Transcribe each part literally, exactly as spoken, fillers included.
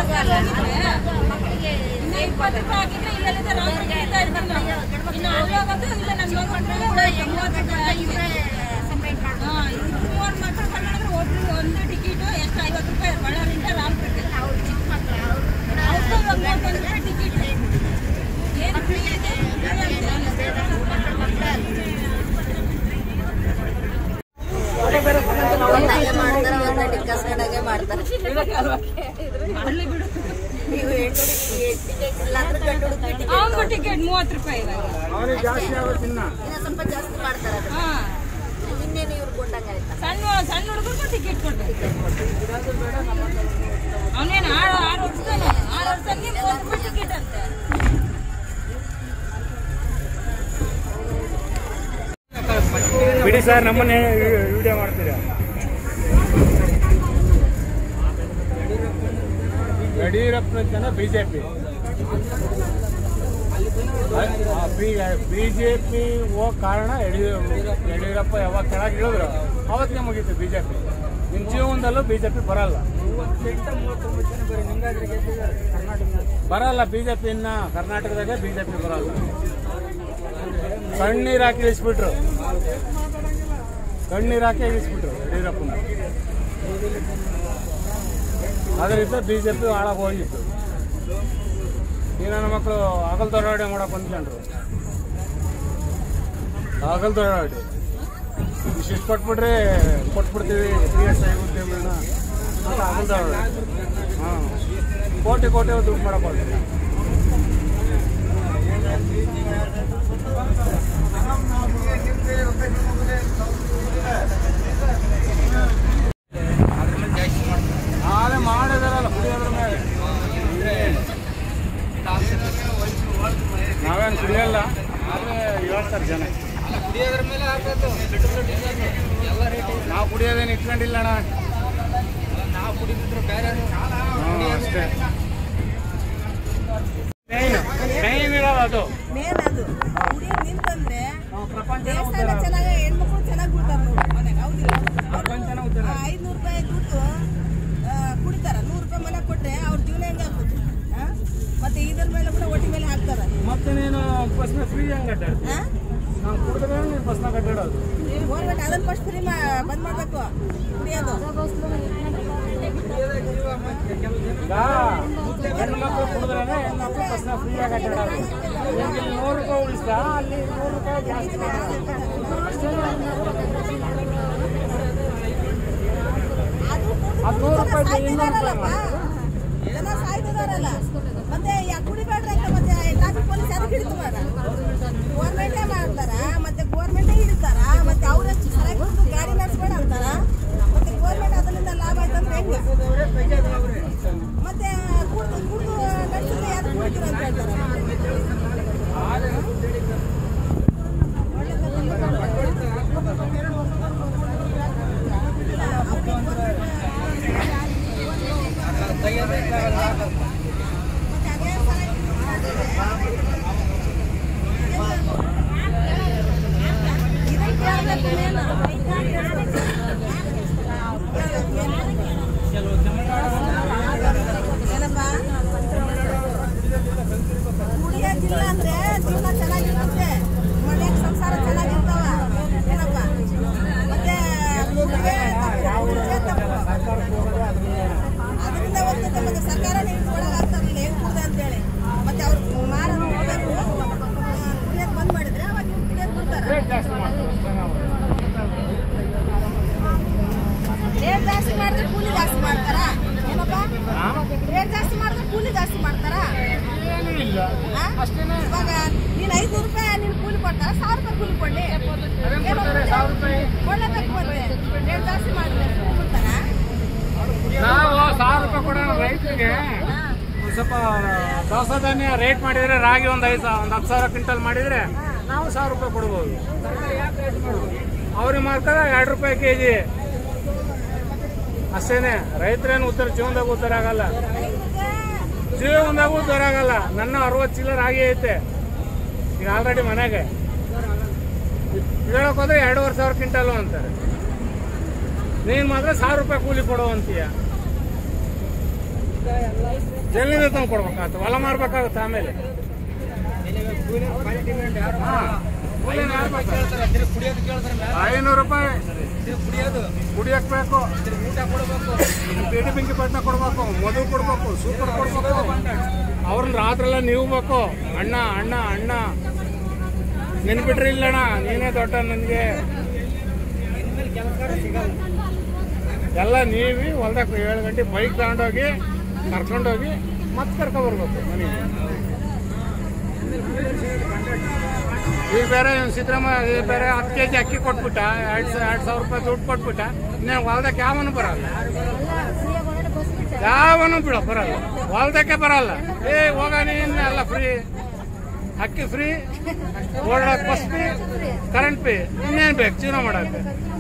ಇಪ್ಪತ್ತು ರೂಪಾಯಿ ಹಾಕಿದ್ರೆ ಇಲ್ಲದ ರಾಮರಿಗೆ ಇನ್ನು ಅಲ್ಲೋಗೋದು ಇಲ್ಲ ನಮ್ಮ ಮೂವರು ಮಕ್ಕಳು ಕನ್ನಡ ಒಬ್ರು ಒಂದು ಟಿಕೆಟು ಎಷ್ಟು ಐವತ್ತು ರೂಪಾಯಿ ಬಳ್ಳಾರಿಂದ ರಾಮಪುರಕ್ಕೆ ಅವ್ರು ಚಿಕ್ಕ ಮಕ್ಕಳು ಅವ್ರಿಗೂ ಮೂವತ್ತೊಂದು ರೂಪಾಯಿ ಟಿಕೆಟ್ ಏನು ಫ್ರೀ ಇದೆ ಮಾಡ್ತಾರೆ ಒಂದು ಟಿಕ್ಕಸ್ ಕಡೆಗೆ ಮಾಡ್ತಾರೆ ಟಿಕೆಟ್ ಮೂವತ್ತು ರೂಪಾಯಿ ಸ್ವಲ್ಪ ಜಾಸ್ತಿ ಮಾಡ್ತಾರೆ ಇನ್ನೇನು ಇವ್ರು ಕೊಟ್ಟಂಗ ಆಯ್ತಾ ಸಣ್ಣ ಸಣ್ಣ ಹುಡುಗರು ಟಿಕೆಟ್ ಕೊಡ್ತಾರೆ ಅವನೇನು ಆರು ಆರು ವರ್ಷದಾನೆ ಆರು ವರ್ಷಕ್ಕೆ ಮೂವತ್ತು ರೂಪಾಯಿ ಟಿಕೆಟ್ ಅಂತೆ ಬಿಡಿ ಸರ್ ನಮ್ಮನ್ನೇ ವಿಡಿಯೋ ಮಾಡ್ತೀರಾ ಯಡಿಯೂರಪ್ಪನ ಜನ ಬಿಜೆಪಿ ಬಿಜೆಪಿ ಹೋಗೋ ಕಾರಣ ಯಡಿಯೂರಪ್ಪ ಯಾವಾಗ ಕೆಳಗೆ ಇಳಿದ್ರು ಅವತ್ತಿಗೆ ಮುಗೀತು ಬಿಜೆಪಿ ನಿಮ್ಮ ಜೀವನದಲ್ಲೂ ಬಿಜೆಪಿ ಬರಲ್ಲ ಬರಲ್ಲ ಬಿಜೆಪಿ ಇನ್ನ ಕರ್ನಾಟಕದಾಗ ಬಿಜೆಪಿ ಬರಲ್ಲ ಕಣ್ಣೀರು ಹಾಕಿ ಇಳಿಸ್ಬಿಟ್ರು ಕಣ್ಣೀರು ಹಾಕಿ ಇಳಿಸ್ಬಿಟ್ರು ಯಡಿಯೂರಪ್ಪನ ಅದರಿಂದ ಬಿಜೆಪಿ ಹಾಳಾಗಿ ಹೋಗಿತ್ತು ಈ ನನ್ನ ಮಕ್ಕಳು ಹಗಲ್ ದೊಡ್ಡಾಡೆ ಮಾಡಕ್ ಬಂದ್ಕೊಂಡ್ರು ಹಗಲ್ ದೊಡ್ಡಾಡೆ ಇಷ್ಟು ಕೊಟ್ಬಿಟ್ರೆ ಕೊಟ್ಬಿಡ್ತೀವಿ ಪಿ ಎಸ್ ಐ ಉದ್ಯೋಗಗಳನ್ನ ಅಂತ ಹಗಲ್ ದೊಡ್ಡಾಡೆ ಹಾಂ ಕೋಟಿ ಕೋಟಿ ದುಡ್ಡು ಮಾಡಕ್ ಹೋಗ್ತೀವಿ ನಾಳೆ ಮಾಡಿದಾರಲ್ಲ ಕುಡಿಯೋದ್ರ ಮೇಲೆ ನಾವೇನು ಕುಡಿಯಲ್ಲ ಆದರೆ ಹೇಳ್ತಾರೆ ಜನ ಕುಡಿಯೋದ್ರ ಮೇಲೆ ನಾವು ಕುಡಿಯೋದೇನು ಇಟ್ಕೊಂಡಿಲ್ಲ ಅಣ್ಣ ನಾವು ಕುಡಿದಿದ್ರು ಬೇರೆ ಅಷ್ಟೇ ಮೇನ್ ಇರೋದು ಅದು ಮೇನ್ ಅದು ಕುಡಿಯೋದು ನಿಂತಂದ್ರೆ ದೇವಸ್ಥಾನ ಚೆನ್ನಾಗಿ ಹೆಣ್ಮಕ್ಳು ಚೆನ್ನಾಗಿ ಬಿಡ್ತಾರೆ ನೋಡಿ ಮನೆಗೆ ಹೌದಿಲ್ಲ ಐದ್ನೂರು ರೂಪಾಯಿ ದುಡ್ಡು ಕುಡಿತಾರ ನೂರು ರೂಪಾಯಿ ಮನೆ ಕೊಟ್ರೆ ಅವ್ರ ಜೀವನ ಹೆಂಗೆ ಆಗ್ತದೆ ಮತ್ತೆ ಇದ್ರ ಮೇಲೆ ಕೂಡ ಒಟ್ಟಿ ಮೇಲೆ ಹಾಕ್ತಾರ ಮತ್ತೆ ನೀನು ಬಸ್ನ ಫ್ರೀ ಹಂಗೆ ನಾವು ಕುಡಿದ್ರೆ ನೀನು ಬಸ್ನ ಕಟ್ಟಾಡೋದು ಗೌರ್ಮೆಂಟ್ ಅದನ್ನ ಫಸ್ಟ್ ಫ್ರೀ ಬಂದ್ ಮಾಡ್ಬೇಕು ಕುಡಿಯೋದು ಹೆಣ್ಣು ಮಕ್ಕಳು ಕುಡಿದ್ರೆ ಹೆಣ್ಮಕ್ಳು ಬಸ್ನ ಫ್ರೀಯಾಗಿ ಕಟ್ಟಾಡೋದು ಇಲ್ಲಿ ನೂರು ರೂಪಾಯಿ ಉಳಿಸ್ತಾ ಅಲ್ಲಿ ನೂರು ರೂಪಾಯಿ ಜಾಸ್ತಿ ಅಷ್ಟೇ ಅದು ನೂರು ರೂಪಾಯಿ ಇನ್ನೂರು ರೂಪಾಯಿ ಜನ ಸಾಯ್ತಿದಾರಲ್ಲ ಮತ್ತೆ ಕುಡಿಬೇಡ್ರಿ ಅಂತ ಮತ್ತೆ ಟ್ರಾಫಿಕ್ ಪೊಲೀಸ್ ಅದಕ್ಕೆ ಹಿಡಿತಾರ ಗೌರ್ಮೆಂಟೇ ಮಾಡ್ತಾರ ಮತ್ತೆ ಗೌರ್ಮೆಂಟೇ ಹಿಡಿತಾರ ಮತ್ತೆ ಅವ್ರ ಸರಿಯಾಗಿ ಗಾಡಿ ನಡೆಸ್ಬೇಡ ಅಂತಾರ ಮತ್ತೆ ಗೌರ್ಮೆಂಟ್ ಅದರಿಂದ ಲಾಭ ಆಯ್ತಂದ್ರೆ ಹೆಂಗೆ ಮತ್ತೆ ಕುಡ್ದು ಕುಡ್ದು ನಡೆಸಿದ್ರೆ ಯಾರು ಕುಡಿತೀರ ಅಂತ ಹೇಳ್ತಾರೆ ಕುಡಿಯೋದಿಲ್ಲ ಅಂದ್ರೆ ಜೀವನ ಚೆನ್ನಾಗಿರುತ್ತೆ ಮನೆಗೆ ಸಂಸಾರ ಚೆನ್ನಾಗಿರ್ತಾವ ಏನಪ್ಪ ಮತ್ತೆ ಅದರಿಂದ ಹೋಗ್ತದೆ ಮತ್ತೆ ಸರ್ಕಾರನೇ ಒಳಗಾಗ್ತಾರಲ್ಲ ಹೆಂಗ್ ಕುಡ್ದೆ ಅಂತೇಳಿ ಮತ್ತೆ ಅವ್ರು ಮಾರ ಹೋಗ್ಬೇಕು ಕುಡಿಯೋದು ಬಂದ್ ಮಾಡಿದ್ರೆ ಅವಾಗ ಕುಡಿಯೋದು ಬಿಡ್ತಾರೆ ರೇಟ್ ಜಾಸ್ತಿ ಮಾಡಿದ್ರೆ ಕೂಲಿ ಜಾಸ್ತಿ ಮಾಡ್ತಾರ ಏನಪ್ಪ ರೇಟ್ ಜಾಸ್ತಿ ಮಾಡಿದ್ರೆ ಕೂಲಿ ಜಾಸ್ತಿ ಮಾಡ್ತಾರ ಇವಾಗ ನೀನ್ ಐದ್ನೂರು ರೂಪಾಯಿ ನೀನ್ ಕೂಲಿ ಕೊಡ್ತಾರ ಸಾವಿರ ರೂಪಾಯಿ ಕೂಲಿ ಕೊಡ್ಲಿ ಕೊಡ್ಲೇಬೇಕು ಮತ್ತೆ ರೇಟ್ ಜಾಸ್ತಿ ಮಾಡಿದ್ರೆ ಕೊಡ್ತಾರ ನಾವು ಸಾವಿರ ರೂಪಾಯಿ ಕೊಡೋಣ ರೈತರಿಗೆ ಸ್ವಲ್ಪ ದವಸ ಧಾನ್ಯ ರೇಟ್ ಮಾಡಿದ್ರೆ ರಾಗಿ ಒಂದು ಐದು ಒಂದು ಹತ್ತು ಸಾವಿರ ಕ್ವಿಂಟಲ್ ಮಾಡಿದ್ರೆ ನಾವು ಸಾವಿರ ರೂಪಾಯಿ ಕೊಡ್ಬೋದು ಅವ್ರಿಗೆ ಮಾರ್ತಾರೆ ಎರಡು ರೂಪಾಯಿ ಕೆ ಜಿ ಅಷ್ಟೇನೆ ರೈತರೇನು ಉತ್ತರ ಜೀವನದಾಗ ಉತ್ತರ ಆಗಲ್ಲ ಜೀವನದಾಗ ಉತ್ತರ ಆಗಲ್ಲ ನನ್ನ ಅರವತ್ತು ಚೀಲ ರಾಗಿ ಐತೆ ಈಗ ಆಲ್ರೆಡಿ ಮನೆಗೆ ಹೇಳಕ್ ಹೋದ್ರೆ ಎರಡೂವರೆ ಸಾವಿರ ಕ್ವಿಂಟಲ್ ಅಂತಾರೆ ನೀನ್ ಮಾತ್ರ ಸಾವಿರ ರೂಪಾಯಿ ಕೂಲಿ ಕೊಡೋ ಅಂತೀಯ ಜಲ್ಲಿಂದ ತಂದು ಕೊಡ್ಬೇಕಾಗತ್ತೆ, ಹೊಲ ಮಾರ್ಬೇಕಾಗುತ್ತೆ ಆಮೇಲೆ. ಐನೂರು ರೂಪಾಯಿ ಕುಡಿಯಕ್ ಬೇಕು, ಬೇಡಿ ಬೆಂಕಿ ಪಟ್ಟಣ ಕೊಡ್ಬೇಕು, ಮಧು ಕೊಡ್ಬೇಕು, ಸೂಪರ್ ಕೊಡ್ಬೇಕು. ಅವ್ರನ್ನ ರಾತ್ರೆಲ್ಲ ನೀವು ಬೇಕು, ಅಣ್ಣ ಅಣ್ಣ ಅಣ್ಣ ನೆನ್ಬಿಟ್ರಿ ಇಲ್ಲಣ್ಣ ನೀನೇ ದೊಡ್ಡ ನನಗೆ ಎಲ್ಲ ನೀವಿ ಹೊಲ್ದಾಗ ಏಳು ಗಂಟೆ ಬೈಕ್ ತಗೊಂಡೋಗಿ ಕರ್ಕೊಂಡೋಗಿ ಮತ್ತೆ ಕರ್ಕೊಬರ್ಬೇಕು ಮನೆಗೆ. ಈಗ ಬೇರೆ ಸಿದ್ದರಾಮಯ್ಯ ಈಗ ಬೇರೆ ಹತ್ತು ಕೆ ಜಿ ಅಕ್ಕಿ ಕೊಟ್ಬಿಟ್ಟ, ಎರಡು ಎರಡು ಸಾವಿರ ರೂಪಾಯಿ ದುಡ್ಡು ಕೊಟ್ಬಿಟ್ಟ, ಇನ್ನೇನು ಹೊಲ್ದಕ್ಕೆ ಯಾವನು ಬರಲ್ಲ, ಯಾವನು ಬಿಡ ಬರಲ್ಲ, ಹೊಲ್ದಕ್ಕೆ ಬರಲ್ಲ. ಏ ಹೋಗ ನೀನು ಎಲ್ಲ ಫ್ರೀ, ಅಕ್ಕಿ ಫ್ರೀ, ಓಡಾಡಕ್ ಬಸ್ ಫ್ರೀ, ಕರೆಂಟ್ ಫ್ರೀ, ಇನ್ನೇನು ಬೇಕು ಜೀವನ ಮಾಡಕ್ಕೆ,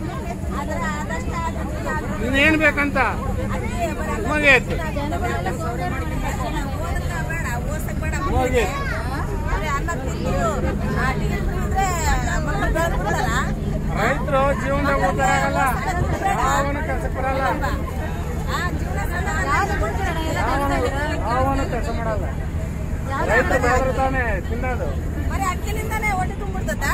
ಇನ್ನೇನು ಬೇಕಂತ ಮುಗಿಯತ್ತು ಮುಗಿಯತ್ತು. ರೈತರು ಜೀವನದಾಗ ಓದಾಗಲ್ಲ, ಯಾವನು ಕೆಲಸಕ್ಕೆ ಬರಲ್ಲ, ಯಾವನು ಕೆಲಸ ಮಾಡಲ್ಲ. ರೈತರು ಬೆಳೆದ್ರೆ ತಾನೇ ತಿನ್ನೋದು. ಅಕ್ಕಿಲಿಂದಾನೆ ಹೊಟ್ಟೆ ತುಂಬಿಡ್ತದ,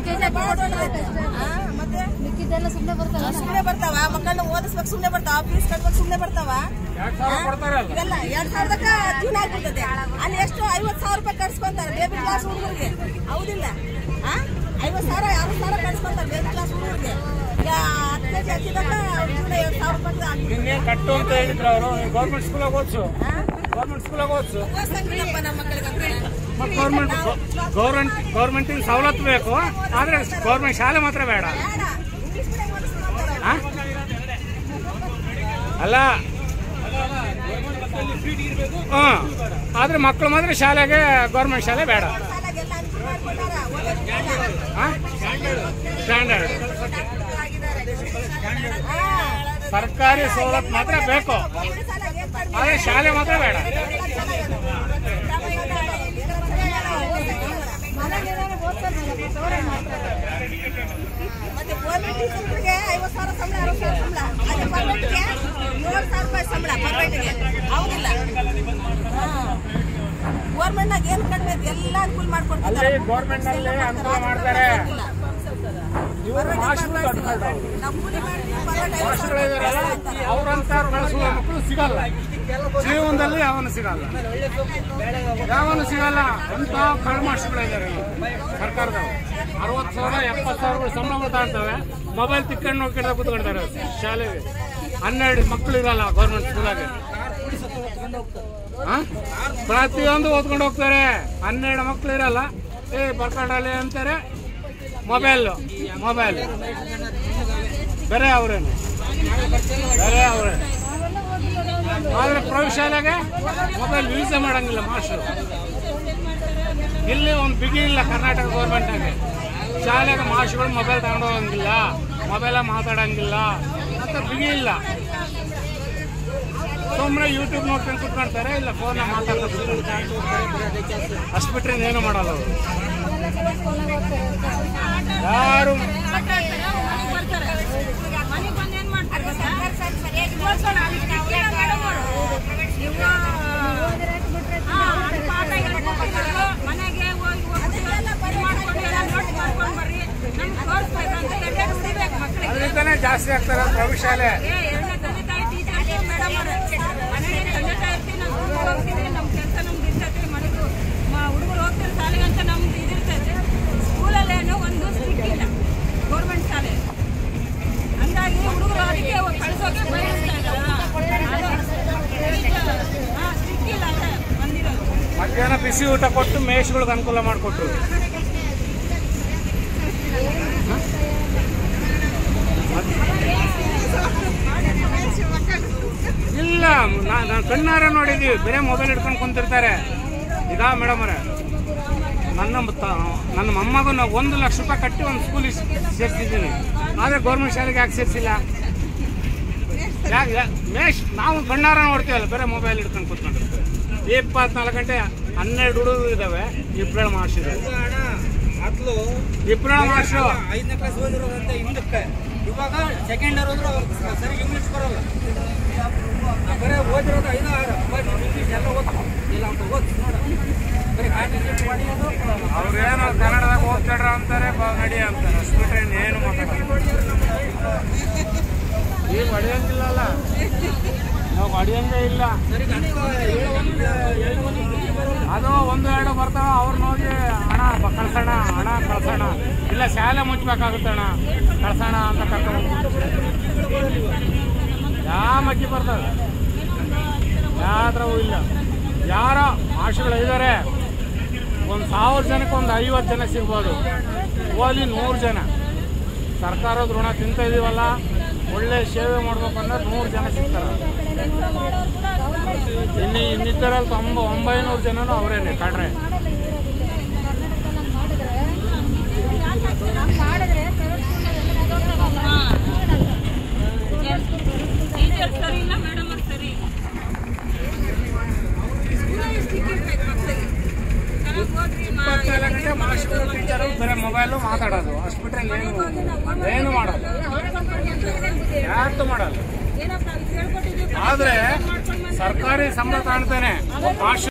ಮತ್ತೆ ಸುಮ್ಮನೆ ಬರ್ತಾವ, ಮಕ್ಕಳನ್ನ ಓದಿಸ್ಬೇಕು ಸುಮ್ಮನೆ ಬರ್ತಾವ, ಫೀಸ್ ಕಟ್ಬೇಕು ಸುಮ್ಮನೆ ಬರ್ತಾವ, ಇವೆಲ್ಲ ಎರಡ್ ಸಾವಿರದಕ್ಕ ಜೀವನ ಆಗ್ಬಿಡ್ತದೆ. ಅಲ್ಲಿ ಎಷ್ಟು ಐವತ್ ಸಾವಿರ ರೂಪಾಯಿ ಕಟ್ಸ್ಕೊಂತಾರೆ ಬೇಬಿ ಕ್ಲಾಸ್ ಹುಡುಗರಿಗೆ, ಹೌದಿಲ್ಲ? ಐವತ್ ಸಾವಿರ ಅರವತ್ ಸಾವಿರ ಕಟ್ಸ್ಕೊಂತಾರೆ ಬೇಬಿ ಕ್ಲಾಸ್ ಹುಡುಗರಿಗೆ. ಈಗ ಹತ್ತು ಕೆಜಿ ಹಚ್ಚಿದಾಗ ಜೀವನ ಎರಡ್ ಸಾವಿರ ರೂಪಾಯಿ ಇನ್ನೇನು ಕಟ್ಟು ಅಂತ ಹೇಳಿದ್ರು ಅವರು. ಗೌರ್ಮೆಂಟ್ ಸ್ಕೂಲಾಗ ಓದಿಸು, ಗೌರ್ಮೆಂಟ್ ಸ್ಕೂಲಾಗ ಓದಿಸು. ನಮ್ಮ ಮಕ್ಕಳಿಗೆ ಮತ್ತೆ ಗೌರ್ಮೆಂಟ್ ಗೌರ್ಮೆಂಟ್ ಗೌರ್ಮೆಂಟಿನ ಸವಲತ್ತು ಬೇಕು, ಆದ್ರೆ ಗೌರ್ಮೆಂಟ್ ಶಾಲೆ ಮಾತ್ರ ಬೇಡ. ಅಲ್ಲ ಹ್ಮ್, ಆದ್ರೆ ಮಕ್ಕಳು ಮಾತ್ರ ಶಾಲೆಗೆ ಗೌರ್ಮೆಂಟ್ ಶಾಲೆ ಬೇಡ. ಸ್ಟ್ಯಾಂಡರ್ಡ್ ಸರ್ಕಾರಿ ಸವಲತ್ತು ಮಾತ್ರ ಬೇಕು, ಆದ್ರೆ ಶಾಲೆ ಮಾತ್ರ ಬೇಡ. ಮತ್ತೆ ಗೌರ್ಮೆಂಟ್ ಟೀಚರ್ಗೆ ಐವತ್ತು ಸಾವಿರ ಸಂಬಳ, ಅರವತ್ತು ಸಾವಿರ ಸಂಬಳ, ಅದೇ ಪರ್ಮನೆಂಟ್ಗೆ ಏಳು ಸಾವಿರ ರೂಪಾಯಿ ಸಂಬಳ ಪರ್ಮನೆಂಟ್ಗೆ, ಹೌದಿಲ್ಲ? ಗೌರ್ಮೆಂಟ್ ನಾಗ ಏನು ಕಡಿಮೆ ಎಲ್ಲ ಅನುಕೂಲ ಮಾಡ್ಕೊಡ್ತಾರೆ. ಗೌರ್ಮೆಂಟ್ ನಲ್ಲಿ ಅನುಕೂಲ ಮಾಡ್ತಾರೆ. ಅವ್ರಂತ ಕಳಿಸುವ ಮಕ್ಕಳು ಸಿಗಲ್ಲ, ಜೀವನದಲ್ಲಿ ಯಾವನು ಸಿಗಲ್ಲ, ಯಾವನು ಸಿಗಲ್ಲ ಅಂತ ಕಳ್ಳ ಮಾಸ್ಟರ್ಗಳಿದ್ದಾರೆ ಸರ್ಕಾರದವರು. ಅರವತ್ತು ಸಾವಿರ ಎಪ್ಪತ್ತು ಸಾವಿರ ಸಂಬಳ ತಗೊಳ್ತವೆ, ಮೊಬೈಲ್ ತಿಕ್ಕೊಂಡು ಹೋಗಿ ಕೂತ್ಕೊಳ್ತಾರೆ ಶಾಲೆಗೆ. ಹನ್ನೆರಡು ಮಕ್ಕಳು ಇರಲ್ಲ ಗೌರ್ಮೆಂಟ್ ಸ್ಕೂಲಾಗೆ, ಪ್ರತಿಯೊಂದು ಓದ್ಕೊಂಡು ಹೋಗ್ತಾರೆ. ಹನ್ನೆರಡು ಮಕ್ಕಳು ಇರಲ್ಲ, ಏ ಬರ್ಕೊಂಡಲ್ಲಿ ಅಂತಾರೆ. ಮೊಬೈಲ್ ಮೊಬೈಲ್ ಬೇರೆ ಅವ್ರೇನು ಬೇರೆ ಅವ್ರೆ, ಆದ್ರೆ ಪ್ರೌಢಶಾಲೆಗೆ ಮೊಬೈಲ್ ಯೂಸೇ ಮಾಡಂಗಿಲ್ಲ ಮಾಸ್ಟರ್. ಇಲ್ಲಿ ಒಂದು ಬಿಗಿ ಇಲ್ಲ ಕರ್ನಾಟಕ ಗೌರ್ಮೆಂಟ್ನಾಗೆ. ಶಾಲೆಗೆ ಮಾಸ್ಟರ್ಗಳು ಮೊಬೈಲ್ ತಗೊಂಡು ಹೋಗಂಗಿಲ್ಲ, ಮೊಬೈಲ ಮಾತಾಡಂಗಿಲ್ಲ ಅಂತ ಬಿಗಿ ಇಲ್ಲ. ಸುಮ್ಮನೆ ಯೂಟ್ಯೂಬ್ ನೋಡ್ಕೊಂಡು ಕುತ್ಕೊಳ್ತಾರೆ, ಇಲ್ಲ ಫೋನ್ ಮಾತಾಡ್ತಾರೆ, ಅಷ್ಟು ಬಿಟ್ರೆ ಏನು ಮಾಡಲ್ಲ ಅವರು. ಯಾರು ಅದರಿಂದನೇ ಜಾಸ್ತಿ ಆಗ್ತಾರೆ ಪ್ರೌಢಶಾಲೆ. ಹುಡುಗರು ಹೋಗ್ತಾರೆ ಶಾಲೆಗೆ ಅಂತ ನಮ್ದು ಇದಿರ್ತದೆ. ಸ್ಕೂಲಲ್ಲೇನೋ ಒಂದು ಸ್ಟ್ರಿಕ್ ಇಲ್ಲ ಗೌರ್ಮೆಂಟ್ ಶಾಲೆ, ಹಂಗಾಗಿ ಹುಡುಗರು ಅದಕ್ಕೆ ಕಳಿಸೋಕೆ ಬಯಸ್ತಾ ಇದ್ದಾರೆ. ಸ್ಟ್ರಿಕ್ ಇಲ್ಲ ಅದೇ ಬಂದಿರೋದು. ಮಧ್ಯಾಹ್ನ ಬಿಸಿ ಊಟ ಕೊಟ್ಟು ಮೇಷ್ಗಳಿಗೆ ಅನುಕೂಲ ಮಾಡಿಕೊಟ್ರು. ಇಲ್ಲ, ನಾನು ಕಣ್ಣಾರ ನೋಡಿದೀವಿ, ಬೇರೆ ಮೊಬೈಲ್ ಹಿಡ್ಕೊಂಡು ಕುಂತಿರ್ತಾರೆ. ಇದಾ ಮೇಡಮ್ ಅವರೇ, ನನ್ನ ನನ್ನ ಮೊಮ್ಮಗು ನಾವು ಒಂದು ಲಕ್ಷ ರೂಪಾಯಿ ಕಟ್ಟಿ ಒಂದು ಸ್ಕೂಲಿಗೆ ಸೇರಿಸಿದ್ದೀನಿ, ಆದರೆ ಗೌರ್ಮೆಂಟ್ ಶಾಲೆಗೆ ಯಾಕೆ ಸೇರಿಸಿಲ್ಲ? ಯಾಕೆ ಮೇಶ್ ನಾವು ಕಣ್ಣಾರ ನೋಡ್ತೀವಲ್ಲ, ಬೇರೆ ಮೊಬೈಲ್ ಹಿಡ್ಕೊಂಡು ಕೂತ್ಕೊಂಡಿರ್ತಾರೆ. ಇಪ್ಪತ್ನಾಲ್ಕು ಗಂಟೆ ಹನ್ನೆರಡು ಹುಡುಗರು ಇದ್ದಾವೆ, ಇಬ್ಬರು ಮಾಡಿಸಿದ್ದಾರೆ. ಇಬ್ಬರು ಮಾಡಿಸು ಐದನೇ ಕ್ಲಾಸ್ ಓದಿರೋದಂತ ಹಿಂದಕ್ಕೆ ಇವಾಗ ಸೆಕೆಂಡ್ ಇಯರ್ ಹೋದ್ರು ಸರಿ ಇಂಗ್ಲೀಷ್ ಬರಲ್ಲ, ಬರೀ ಓದಿರೋದು ಐದು ಆರು ಇಂಗ್ಲೀಷ್ ಎಲ್ಲ ಓದ್ತು ಇಲ್ಲ ಅಂತ ಓದ್ತು ನೋಡ, ಬರೀ ಕಾನ್ಸಂಟ್ರೇಟ್ ಮಾಡಿ ಅವ್ರೇನು ಕನ್ನಡದಾಗ ಓದ್ತಾರ ಅಂತಾರೆ ನಡಿ ಅಂತಾರೆ, ಅಷ್ಟು ಏನು ಈಗ ಹೊಡೆಯಂಗಿಲ್ಲಲ್ಲ, ನಾವು ಹೊಡೆಯಂಗೇ ಇಲ್ಲ. ಅದು ಒಂದು ಎರಡು ಬರ್ತಾವ, ಅವ್ರನ್ನ ಹೋಗಿ ಹಣ ಕಳ್ಸೋಣ ಹಣ ಕಳ್ಸೋಣ, ಇಲ್ಲ ಶಾಲೆ ಮುಚ್ಚಬೇಕಾಗುತ್ತೆ ಅಣ್ಣ ಕಳ್ಸೋಣ ಅಂತ ಕರ್ಕೊಂಡು ಯಾವ ಮಕ್ಕಿ ಬರ್ತದೆ, ಯಾವ್ದ್ರವೂ ಇಲ್ಲ. ಯಾರೋ ಮಾಸ್ಟರ್ಗಳು ಇದ್ದಾರೆ, ಒಂದು ಸಾವಿರ ಜನಕ್ಕೆ ಒಂದು ಐವತ್ತು ಜನ ಸಿಗ್ಬೋದು, ಓದಿ ನೂರು ಜನ. ಸರ್ಕಾರದ ಋಣ ತಿಂತ ಇದೀವಲ್ಲ, ಒಳ್ಳೆ ಸೇವೆ ಮಾಡ್ಬೇಕು ಅಂದ್ರೆ ನೂರು ಜನ ಸಿಗ್ತಾರೆ. ಇನ್ನು ಇನ್ನಿದ್ದರಲ್ಲಿ ತೊಂಬ ಒಂಬೈನೂರು ಜನನೂ ಅವರೇನೆ ಕಡ್ರೆ. ಇಪ್ಪತ್ನಾಲ್ಕು ಗಂಟೆ ಮಾಸ್ಟರ್ ಟೀಚರು ಬರೀ ಮೊಬೈಲು ಮಾತಾಡೋದು, ಅಷ್ಟು ಬಿಟ್ಟರೆ ಏನು ಏನು ಮಾಡೋದು, ಯಾರು ಮಾಡೋದು. ಆದ್ರೆ ಸರ್ಕಾರಿ ಸಂಬಳ ಕಾಣ್ತಾನೆ ಮಾಸ್ಟರ್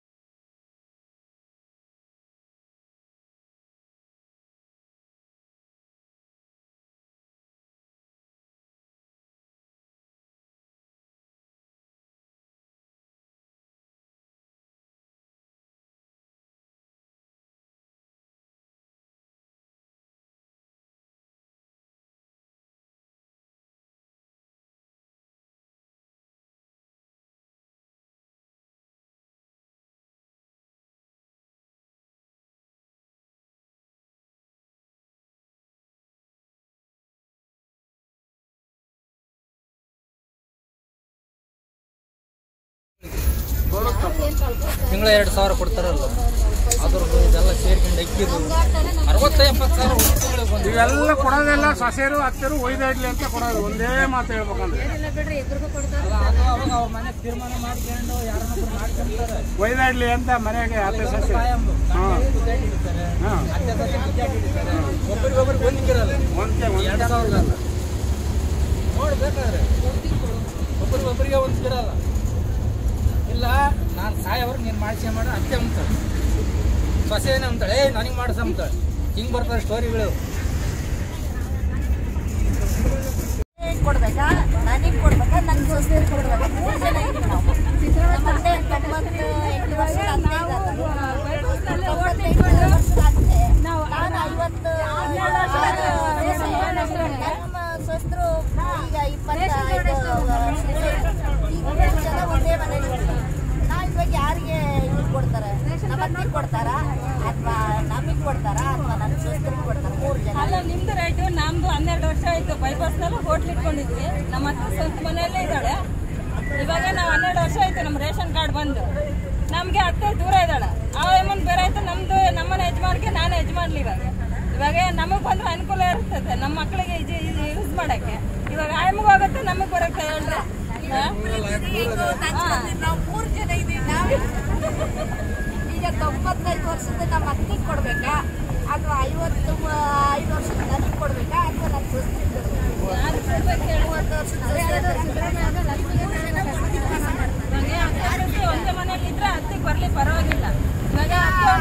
ತಿಂಗಳ ಎರಡು ಸಾವಿರ ಕೊಡ್ತಾರಲ್ಲ, ಅದ್ರದ್ದು ಇದೆಲ್ಲ ಸೇರ್ಕೊಂಡು ಅಕ್ಕಿದು ಅರವತ್ತ ಎಪ್ಪತ್ತು ಸಾವಿರ ಇವೆಲ್ಲ ಕೊಡೋದೆಲ್ಲ ಸೊಸೆರು ಹತ್ತರು ಒಯ್ದಾಡ್ಲಿ ಅಂತ ಕೊಡೋದು. ಒಂದೇ ಮಾತು ಹೇಳ್ಬೇಕಂದ್ರೆ ಅವಾಗ ಅವ್ರ ಮನೆ ತೀರ್ಮಾನ ಮಾಡ್ಕೊಂಡು ಯಾರನ್ನೊಬ್ರು ಮಾಡ್ಕೊಂತಾರೆ, ಒಯ್ದಾಡ್ಲಿ ಅಂತ ಮನೆಗೆ ಹತ್ತು ಸೊಸೆ ಒಬ್ಬರಿಗೊಬ್ಬರಿಗೆ ಹೊಂದಿರಲ್ಲ, ಎರಡು ಸಾವಿರ ನೋಡ್ಬೇಕಾದ್ರೆ ಒಬ್ಬರಿಗೊಬ್ಬರಿಗೆ ಹೊಂದಿರಲ್ಲ. ಇಲ್ಲ ನಾನು ಸಾಯವ್ರಿಗೆ ನೀನು ಮಾಡಿಸಿ ಮಾಡ ಅತ್ತೆ ಅಂತಾಳೆ, ಸೊಸೆ ಏನೇ ಅಂತಾಳೆ ಏ ನನಗೆ ಮಾಡಿಸ ಅಂತಾಳೆ. ಹಿಂಗೆ ಬರ್ತಾರೆ ಸ್ಟೋರಿಗಳು. ಕೊಡ್ಬೇಕಾ ನನಗೆ ಕೊಡ್ಬೇಕಾ ನನ್ನ ಸೊಸೆ ಕೊಡ್ಬೇಕಾ? ಮೂರು ಜನ ಇದ್ದೀವಿ ನಾವು. ಮತ್ತೆ ತೊಂಬತ್ತು ಎಂಟು ವರ್ಷ ನಾನು ಐವತ್ತು ನಮ್ಮ ಸೊಸರು ಈಗ ಇಪ್ಪತ್ತೈದು ಜನ ಒಂದೇ ಮನೇಲಿ ನಾವು ಇವಾಗ ಯಾರಿಗೆ ಇದು ಕೊಡ್ತಾರೆ? ನಮ್ಮ ಅತ್ತಿಗೆ ಕೊಡ್ತಾರಾ ಅಥವಾ ನಮಗೆ ಕೊಡ್ತಾರಾ ಅಥವಾ ನನ್ನ ಸೊಸರಿಗೆ ಕೊಡ್ತಾರ? ಮೂರು ಜನ ಅಲ್ಲ, ನಿಮ್ದು ರೈಟು. ನಮ್ದು ಹನ್ನೆರಡು ವರ್ಷ ಆಯ್ತು ಬೈಪಾಸ್ನಲ್ಲಿ ಹೋಟ್ಲ್ ಇಟ್ಕೊಂಡಿದ್ವಿ. ನಮ್ಮ ಅತ್ತೆ ಸ್ವಂತ ಮನೆಯಲ್ಲೇ ಇದ್ದಾಳೆ. ಇವಾಗ ನಾವು ಹನ್ನೆರಡು ವರ್ಷ ಆಯ್ತು ನಮ್ಮ ರೇಷನ್ ಕಾರ್ಡ್ ಬಂದು. ನಮಗೆ ಅತ್ತೆ ದೂರ ಇದ್ದಾಳೆ, ಆ ಅಮ್ಮನ್ ಬೇರೆ ಆಯ್ತು. ನಮ್ದು ನಮ್ಮನೆ ಯಜಮಾನ್ಗೆ ನಾನು ಯಜಮಾನ್ಲಿ. ಇವಾಗ ಇವಾಗ ನಮಗೆ ಬಂದ್ರೆ ಅನುಕೂಲ ಇರ್ತದೆ ನಮ್ಮ ಮಕ್ಕಳಿಗೆ ಯೂಸ್ ಮಾಡಕ್ಕೆ. ಇವಾಗ ಆಯಮ್ಗೆ ಹೋಗುತ್ತೆ, ನಮಗೆ ಬರೋಕ್ಕೆ ಹೇಳ್ರಿ. ನಾವು ಮೂರು ಜನ ಇದೀವಿ. ನಾವು ಈಗ ತೊಂಬತ್ತೈದು ವರ್ಷದ ನಮ್ಮ ಅತ್ತಿಗೆ ಕೊಡ್ಬೇಕಾ ಅಥವಾ ಐವತ್ತು ಐದು ವರ್ಷದ ನನಗೆ ಕೊಡ್ಬೇಕಾ ಅಥವಾ ನನ್ನ ಸೊಸೆಗೆ ಕೊಡ್ಬೇಕಾ? ಮೂವತ್ತು ವರ್ಷದ ಒಂದೇ ಮನೇಲಿ ಇದ್ರೆ ಅತ್ತಿಗೆ ಬರ್ಲಿ ಪರವಾಗಿಲ್ಲ. ಇವಾಗ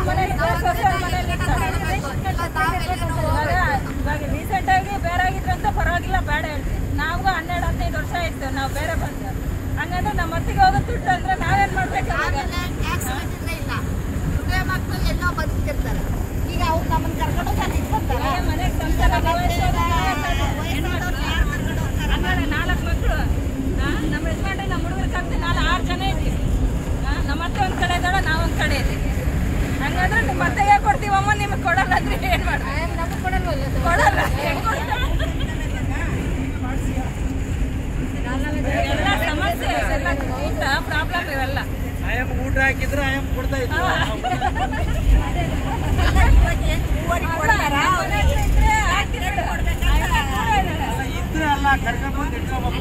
ಇವಾಗ ರೀಸೆಂಟ್ ಆಗಿ ಬೇರೆ ಆಗಿದ್ರೆ ಅಂತ ಪರವಾಗಿಲ್ಲ, ಬೇಡ ಹೇಳ್ತೀವಿ. ನಾವು ಹನ್ನೆರಡು ಹದಿನೈದು ವರ್ಷ ಆಯ್ತು ನಾವು ಬೇರೆ ಬಂದು. ಹಂಗಂದ್ರೆ ನಮ್ಮ ಅತ್ತಿಗೆ ಹೋಗೋ ದುಡ್ಡು ಅಂದ್ರೆ ನಾವೇನ್ ಮಾಡ್ಬೇಕು? ಇಲ್ಲ ಮಕ್ಕಳು ಎಲ್ಲೋ ಬದುಕಿರ್ತಾರೆ. ಈಗ ಅವ್ರು ನಮ್ಮನ್ನ ಕರ್ಕೊಂಡು ಹೋಗ್ತಾರೆ ಮನೆಗೆ ಸಂಸಾರ ನಾಲ್ಕು ಮಕ್ಕಳು. ನಮ್ಮ ಯಜಮಾನ್ರೆ ನಮ್ಮ ಹುಡುಗರ ಕರ್ತಿ ನಾಲ್ಕು ಆರು ಜನ ಇದ್ದೀವಿ. ನಮ್ಮ ಅತ್ತೆ ಒಂದ್ ಕಡೆ ಇದ್ದಾಳೆ, ನಾವೊಂದ್ ಕಡೆ ಇದ್ದೀವಿ. ಹಂಗಂದ್ರೆ ನಿಮ್ಮ ಅತ್ತೆಗೆ ಕೊಡ್ತೀವಮ್ಮ, ನಿಮಗೆ ಕೊಡಲ್ಲ ಅಂದ್ರೆ ಏನ್ ಮಾಡ್ತೀವಿ? ನಮಗೆ ಕೊಡಲ್ವಲ್ಲ, ಕೊಡಲ್ಲ. ಎಲ್ಲ ಸಮಸ್ಯೆ, ಎಲ್ಲ ಊಟ ಪ್ರಾಬ್ಲಮ್ ಇವೆಲ್ಲ. ಆಯಮ್ ಊಟ ಹಾಕಿದ್ರೆ ಆಯಮ್ ಕೊಡ್ತಾ ಇತ್ತು. ಇದ್ರೆ ಅಲ್ಲ ಕರ್ಕೊಂಡು ಇಟ್ಕೋಬೇಕು.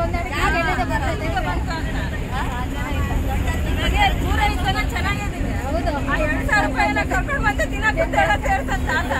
ದೂರ ಇದ್ದಾನೆ ಚೆನ್ನಾಗಿದ್ದೀನಿ. ಆ ಎರಡ್ ಸಾವಿರ ರೂಪಾಯಿ ಎಲ್ಲ ಕರ್ಕೊಂಡು ಬಂದು ದಿನ ಗುದ್ದೆಲ್ಲ ಸೇರ್ಸಂತ ಅಲ್ಲ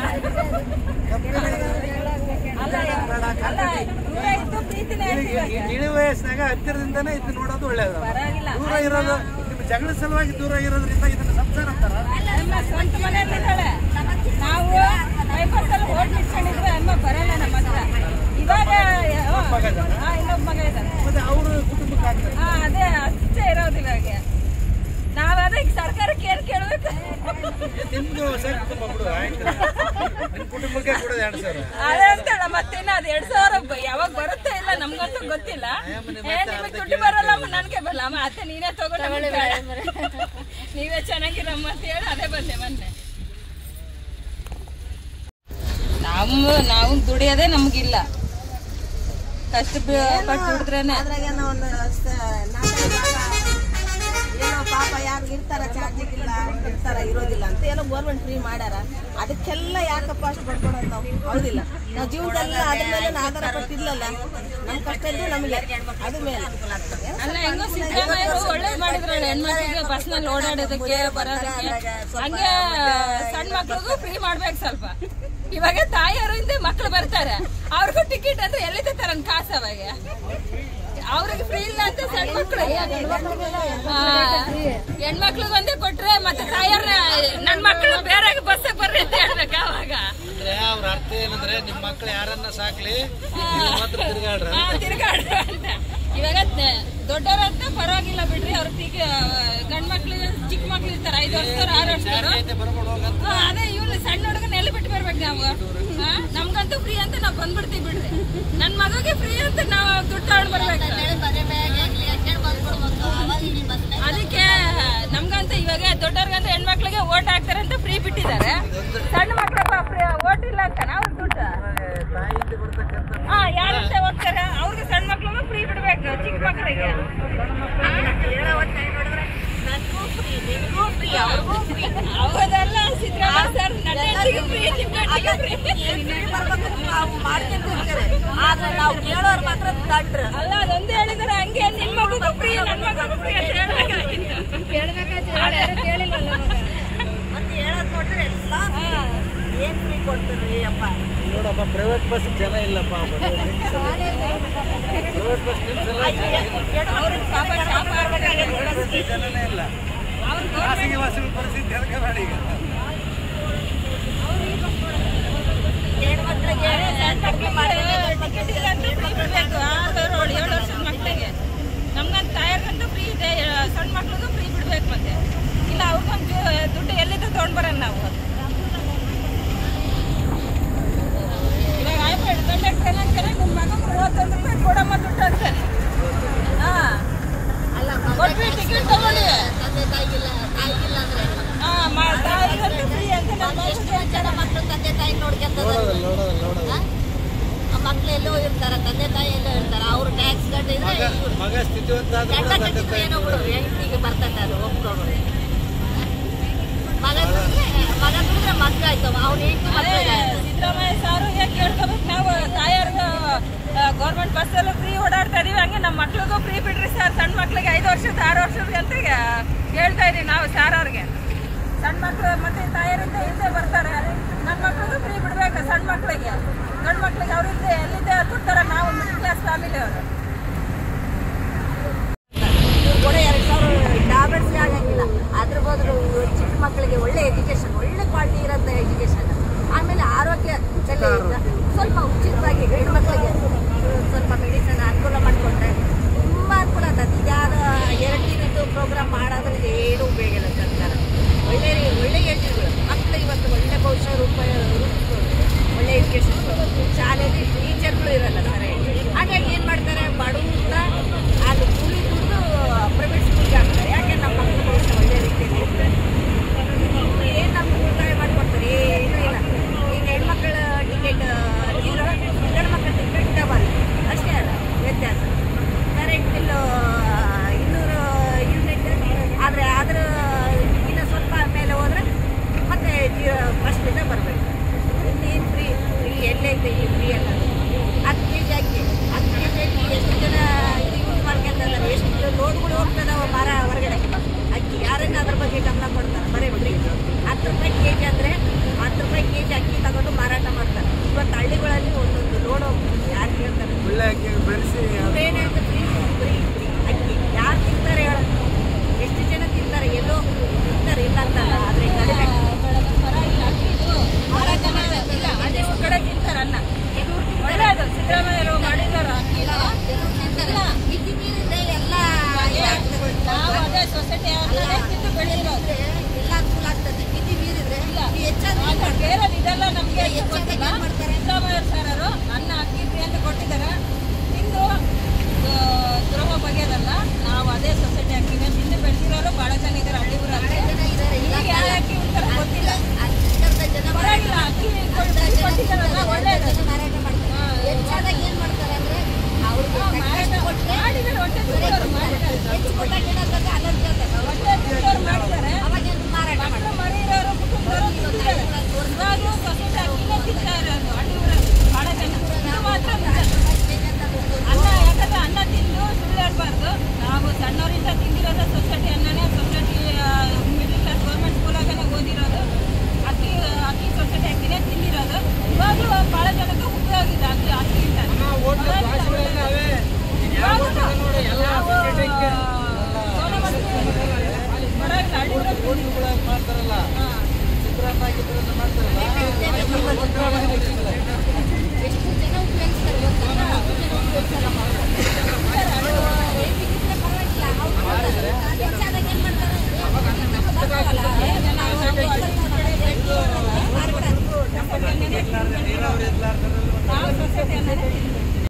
ಅಲ್ಲ ದೂರ ಇದ್ದು ಪ್ರೀತಿನೇ ಇಳಿ ವಯಸ್ಸಿನಾಗ ಹತ್ತಿರದಿಂದನೇ ಇದು ನೋಡೋದು ಒಳ್ಳೇದು. ದೂರ ಇರೋದು ನಿಮ್ಮ ಜಗಳ ಸಲುವಾಗಿ ದೂರ ಇರೋದ್ರಿಂದ ಇದನ್ನ ಸಂಸಾರ ಅಂತಾರ. ನಮ್ಮ ಸ್ವಂತ ಮನೆಯಲ್ಲಿದ್ದಾಳೆ. ನಾವು ಬೈಪಾಸಲ್ಲಿ ಓಟ್ ಇಟ್ಕೊಂಡಿದ್ರೆ ಅಮ್ಮ ಬರಲ್ಲ ನಮ್ಮ ಹತ್ರ. ಇವಾಗ ಇನ್ನೊಬ್ಬ ಮಗ ಇದ್ದಾನೆ. ಮತ್ತೆ ಅವರು ಕುಟುಂಬಕ್ಕೆ ಆಗ್ತದೆ. ಹಾ ಅದೇ ಅಷ್ಟೇ ಇರೋದು ಇವಾಗ. ನಾವ್ ಅದಕ್ಕೆ ಸರ್ಕಾರಕ್ಕೆ ಏನ್ ಕೇಳ್ಬೇಕು? ನಿಮ್ದು ಸರಿ ಕುಟುಂಬ ಬಿಡು ಆಯ್ತು. ನಿಮ್ ಕುಟುಂಬಕ್ಕೆ ಕೊಡೋದು ಎರಡ್ ಸಾವಿರ ಅದೇ ಅಂತೇಳ ಮತ್ತೇನ ಅದ್ ಎರಡ್ ಸಾವಿರ ಯಾವಾಗ ಬರುತ್ತೆ ಇಲ್ಲ ನಮ್ಗಂತೂ ಗೊತ್ತಿಲ್ಲ. ಏ ನಿಮಗೆ ದುಡ್ಡು ಬರಲ್ಲ ನನ್ಗೆ ಬರಲ್ಲ ಅಮ್ಮ ಅತ್ತೆ ನೀನೇ ತಗೊಂಡು ನೀವೇ ಚೆನ್ನಾಗಿರಮ್ಮ ಅಂತ ಹೇಳಿ ಅದೇ ಬಂದೆ ಮೊನ್ನೆ. ನಮ್ಮ ನಾವು ದುಡಿಯೋದೇ ನಮ್ಗಿಲ್ಲ. ಕಷ್ಟ ಪಟ್ಟು ದುಡಿದ್ರೇನೆ ಅದ್ರಾಗೇನೋ ಒಂದು ಏನೋ ಪಾಪ ಯಾರು ಇರ್ತಾರ ಚಾರ್ಜಿಂಗ್ ಇಲ್ಲ ಇರ್ತಾರ ಇರೋದಿಲ್ಲ ಅಂತ ಏನೋ ಗೌರ್ಮೆಂಟ್ ಫ್ರೀ ಮಾಡ್ಯಾರ. ಅದಕ್ಕೆಲ್ಲ ಯಾಕಪ್ಪ ಅಷ್ಟು ಪಡ್ಕೊಳೋದು ನಾವು? ಹೌದಿಲ್ಲ, ನಾವು ಜೀವನದಲ್ಲಿ ಅದ್ರ ಮೇಲೆ ಆಧಾರ ಪಟ್ಟಿರ್ಲಲ್ಲ. ನಮ್ ಕಷ್ಟ ಇದ್ದು ನಮಗೆ ಅದ್ರ ಮೇಲೆ ಅಲ್ಲ ಹೆಂಗೋ ಸಿದ್ದರಾಮಯ್ಯರು ಒಳ್ಳೇದ್ ಮಾಡಿದ್ರಲ್ಲ ಹೆಣ್ಮಕ್ಳಿಗೆ ಬಸ್ ನಲ್ಲಿ ಓಡಾಡೋದಕ್ಕೆ ಬರೋದಕ್ಕೆ. ಹಂಗೆ ಸಣ್ಣ ಮಕ್ಳಿಗೂ ಫ್ರೀ ಮಾಡ್ಬೇಕು ಸ್ವಲ್ಪ. ಇವಾಗ ತಾಯಿಯರಿಂದ ಮಕ್ಳು ಬರ್ತಾರೆ, ಅವ್ರಿಗೂ ಟಿಕೆಟ್ ಅಂದ್ರೆ ಎಲ್ಲಿದೆ ತರನ್ ಕಾಸು ಅವಾಗ ಅವ್ರಿಗೆ ಫ್ರೀ ಇಲ್ಲ ಅಂತ ಸಣ್ಣ ಮಕ್ಳು ಹೆಣ್ಮಕ್ಳಿಗೆ ಒಂದೇ ಕೊಟ್ರೆ ಮತ್ತೆ ತಾಯಿಯವ್ರ ನನ್ ಮಕ್ಳು ಬೇರೆ ಬಸ್ ಬರ್ರಿ ಅಂತ ಹೇಳ್ಬೇಕ ಅವಾಗ. ಅಂದ್ರೆ ಅವ್ರ ಅರ್ಥ ಏನಂದ್ರೆ ನಿಮ್ ಮಕ್ಳು ಯಾರನ್ನ ಸಾಕ್ಲಿ ತಿರ್ಗಾಡ್ರ ತಿರ್ಗಾಡ್ರ ಅಂತ. ಇವಾಗ ದೊಡ್ಡವ್ರಂತ ಪರವಾಗಿಲ್ಲ ಬಿಡ್ರಿ, ಅವ್ರ ಗಂಡ್ ಮಕ್ಳು ಚಿಕ್ಕ ಮಕ್ಳು ಇರ್ತಾರ ಐದು ವರ್ಷದವ್ರು ಆರು ವರ್ಷದವ್ರು. ಅದೇ ಇವ್ರು ಸಣ್ಣ ಹುಡುಗನ ಎಲ್ಲಿ ಬಿಟ್ಟು ಬರ್ಬೇಕು ನಾವು? ನಮ್ಗಂತೂ ಫ್ರೀ ಅಂತ ನಾವ್ ಬಂದ್ಬಿಡ್ತೀವಿ ಬಿಡ್ರಿ. ನನ್ ಮಗಗೆ ಫ್ರೀ ಅಂತ ನಾವ್ ದುಡ್ಡು ತಗೊಂಡ್ ಬರ್ಬೇಕು. ಅದಕ್ಕೆ ನಮ್ಗಂತ ಇವಾಗ ದೊಡ್ಡವ್ರಿಗಂತ ಹೆಣ್ಮಕ್ಳಿಗೆ ಓಟ್ ಹಾಕ್ತಾರೆ ಅಂತ ಫ್ರೀ ಬಿಟ್ಟಿದ್ದಾರೆ. ಸಣ್ಣ ಮಕ್ಳಿಗೆ ಓಟ್ ಇಲ್ಲ ಅಂತ ನಾವು ದುಡ್ಡು ಹಾ ಯಾರಂತ ಹೋಗ್ತಾರೆ ಅವ್ರಿಗೆ ಸಣ್ಣ ಮಕ್ಳಿಗೂ ಫ್ರೀ ಬಿಡ್ಬೇಕು. ಚಿಕ್ಕ ಮಕ್ಳಿಗೆ ಹೌದಲ್ಲ ಸಿದ್ದರಾಮಯ್ಯ ಸರ್ ನನ್ನೆಂಟಿಗೂ ಫ್ರೀ ನಿಮ್ಗೆ ಫ್ರೀ ಆದ್ರೆ ನಾವು ಕೇಳೋರು ಮಾತ್ರ ತಟ್ರ ಅಲ್ಲ ಅದೊಂದೇ ಹೇಳಿದಾರೆ ಹಂಗೆ ನಿಮ್ ಮಗುಗೂ ಫ್ರೀ ನನ್ ಮಗುಗೂ ಫ್ರೀ ಅಂತ ಹೇಳ್ಬೇಕಾಗಿತ್ತು. ಕೇಳಿಲ್ಲ ಮತ್ತೆ ಹೇಳೋದ್ ನೋಡ್ರಿ ಎಲ್ಲ ಏನ್ ಫ್ರೀ ಕೊಡ್ತೀರಿ ಅಪ್ಪ? ನೋಡಪ್ಪ ಪ್ರೈವೇಟ್ ಬಸ್ ಜನ ಇಲ್ಲಪ್ಪ. ಪ್ರೈವೇಟ್ ಬಸ್ ಜನನೇ ಇಲ್ಲ. ಖಾಸಗಿ ಬಸ್ಗಳ ಪರಿಸ್ಥಿತಿ ಹೇಳ್ಕೋಬೇಡ ಈಗ. ಏಳು ಮಕ್ಕಳಿಗೆ ಟಿಕೆಟ್ ಇಲ್ಲ ಅಂತ ಫ್ರೀ ಬಿಡ್ಬೇಕು. ಆರು ಏಳು ವರ್ಷದ ಮಕ್ಕಳಿಗೆ ನಮ್ಗಂತ ತಾಯರ್ಗಂತೂ ಫ್ರೀ ಇದೆ, ಸಣ್ಣ ಮಕ್ಳಿಗೂ ಫ್ರೀ ಬಿಡ್ಬೇಕು. ಮತ್ತೆ ಇಲ್ಲ ಅವ್ರಿಗೊಂದು ದುಡ್ಡು ಎಲ್ಲಿಂದ ತಗೊಂಡ್ ಬರೋಣ ನಾವು? ಇವಾಗ ಆಯ್ತು ಕಂಡಕ್ಟರ್ ಏನಂತಾರೆ ನಿಮ್ಮ ಮಗ ಮೂವತ್ತೊಂದು ರೂಪಾಯಿ ಕೊಡಮ್ಮ ದುಡ್ಡು ಅಂತಾನೆ. ಹಾ ಅಲ್ಲ ಕೊಟ್ಬಿಟ್ಟು ಟಿಕೆಟ್ ತಗೊಳ್ಳಿ. ತಂದೆ ತಾಯಿಗಿಲ್ಲ ತಾಯಿಗಿಲ್ಲ ಅಂದ್ರೆ ಹಾ ತಾಯಿಗಂತೂ ಫ್ರೀ ಅಂತ ನಮ್ಮ ಜನ ಮಕ್ಕಳು ತಂದೆ ತಾಯಿ ನೋಡ್ಕೊಂತಾರೆ. ಮಕ್ಳು ಎಲ್ಲೋ ಇರ್ತಾರ, ತಂದೆ ತಾಯಿ ಎಲ್ಲೋ ಇರ್ತಾರ. ಅವ್ರು ಟ್ಯಾಕ್ಸ್ ಕಟ್ಟಿದ್ರೆ ಮಗ ಸ್ಥಿತಿವಂತ ಗಂಡ ಕಟ್ಟಿದ್ರೆ ಏನೋ ಬಿಡು ಹೆಂಡತಿಗೆ ಬರ್ತದೆ ಅದು ಒಪ್ಕೊಂಡು. ಮಗ ಮಗ ದುಡಿದ್ರೆ ಮಕ್ಳು ಆಯ್ತವ ಅವ್ನು ಹೆಂಡತಿ ಮಕ್ಕಳಿಗೆ. ಸಿದ್ದರಾಮಯ್ಯ ಸಾರು ಯಾಕೆ ಕೇಳ್ಕೋಬೇಕು ನಾವು? ತಾಯರ್ಗ ಗೌರ್ಮೆಂಟ್ ಬಸ್ಸಲ್ಲೂ ಫ್ರೀ ಓಡಾಡ್ತಾ ಇದೀವಿ, ಹಂಗೆ ನಮ್ಮ ಮಕ್ಳಿಗೂ ಫ್ರೀ ಬಿಡ್ರಿ ಸರ್. ಸಣ್ಣ ಮಕ್ಳಿಗೆ ಐದು ವರ್ಷದ ಆರು ವರ್ಷದ ಅಂತ ಹೇಳ್ತಾ ಇದೀವಿ ನಾವು ಸಾರ್ ಅವ್ರಿಗೆ. ಸಣ್ಣ ಮಕ್ಳು ಮತ್ತೆ ತಾಯರಿಂದ ಹಿಂದೆ ಬರ್ತಾರೆ, ನನ್ನ ಮಕ್ಳಿಗೂ ಫ್ರೀ ಬಿಡ್ಬೇಕು. ಸಣ್ಣ ಮಕ್ಳಿಗೆ ಗಂಡು ಮಕ್ಳಿಗೆ ಅವ್ರಿಂದ ಎಲ್ಲಿದೆ ಕೊಡ್ತಾರ. ನಾವು ಮಿಡ್ಲ್ ಕ್ಲಾಸ್ ಫ್ಯಾಮಿಲಿ ಅವರು ಕೂಡ ಎರಡು ಸಾವಿರ ಟ್ಯಾಬ್ಲೆಟ್ಸ್ ಆಗಂಗಿಲ್ಲ. ಅದ್ರ ಬದಲು ಚಿಕ್ಕ ಮಕ್ಕಳಿಗೆ ಒಳ್ಳೆ ಎಜುಕೇಶನ್, ಒಳ್ಳೆ ಕ್ವಾಲಿಟಿ ಇರೋಂಥ ಎಜುಕೇಶನ್. ಆಮೇಲೆ ಆರೋಗ್ಯ ಸಲಹೆಯಿಂದ ಸ್ವಲ್ಪ ಉಚಿತವಾಗಿ ಹೆಣ್ಮಕ್ಳಿಗೆ ಸ್ವಲ್ಪ ಮೆಡಿಸಿನ್ ಅನುಕೂಲ ಮಾಡಿಕೊಟ್ರೆ ತುಂಬ ಅನುಕೂಲ ಆಗ್ತದೆ. ಇದ್ಯಾರ ಎರಡು ದಿನದ್ದು ಪ್ರೋಗ್ರಾಮ್ ಮಾಡೋದ್ರೆ ಏನೂ ಉಪಯೋಗ ಇಲ್ಲ ಸರ್ಕಾರ. ಒಳ್ಳೆ ಒಳ್ಳೆ ಯೋಜನೆಗಳು ಮಕ್ಕಳು ಇವತ್ತು ಒಳ್ಳೆ ಭವಿಷ್ಯ ರೂಪ ರೂಪಿಸ್ಬೋದು. ಒಳ್ಳೆ ಎಜುಕೇಶನ್ ಶಾಲೆಯಲ್ಲಿ ಟೀಚರ್ಗಳು ಇರಲ್ಲ ಸರಿಯಾಗಿ. ಹಾಗಾಗಿ ಏನು ಮಾಡ್ತಾರೆ ಬಡವ್ರ ಅದು ಕೂಲಿ ದುಡ್ಡು ಪ್ರೈವೇಟ್ ಸ್ಕೂಲ್ಗೆ ಹಾಕ್ತಾರೆ. ಯಾಕೆ ನಮ್ಮ ಮಕ್ಕಳು ಭವಿಷ್ಯ ಒಳ್ಳೆ ರೀತಿಯಲ್ಲಿ ಇರ್ತಾರೆ. ಏನು ನಮ್ಗೆ ಉಳಿತಾಯ ಮಾಡಿಕೊಡ್ತಾರೆ? ಏನೂ ಇಲ್ಲ. ಈಗ ಹೆಣ್ಮಕ್ಳ ಟಿಕೆಟ್ ಆಗ್ಯದಲ್ಲ, ನಾವು ಅದೇ ಸೊಸೈಟಿ ಅಕ್ಕಿನ ಹಿಂದೆ ಬೆಳೆದಿರೋರು ಭಾಳ ಜನ ಇದ್ದಾರೆ ಹಳ್ಳಿ ಊರಲ್ಲಿ. ಈಗ ಯಾವ ಅಕ್ಕಿ ಉಂಟಾರ ಗೊತ್ತಿಲ್ಲ, ಪರವಾಗಿಲ್ಲ ಅಕ್ಕಿ ಕೊಟ್ಟಿದ್ದಾರೆ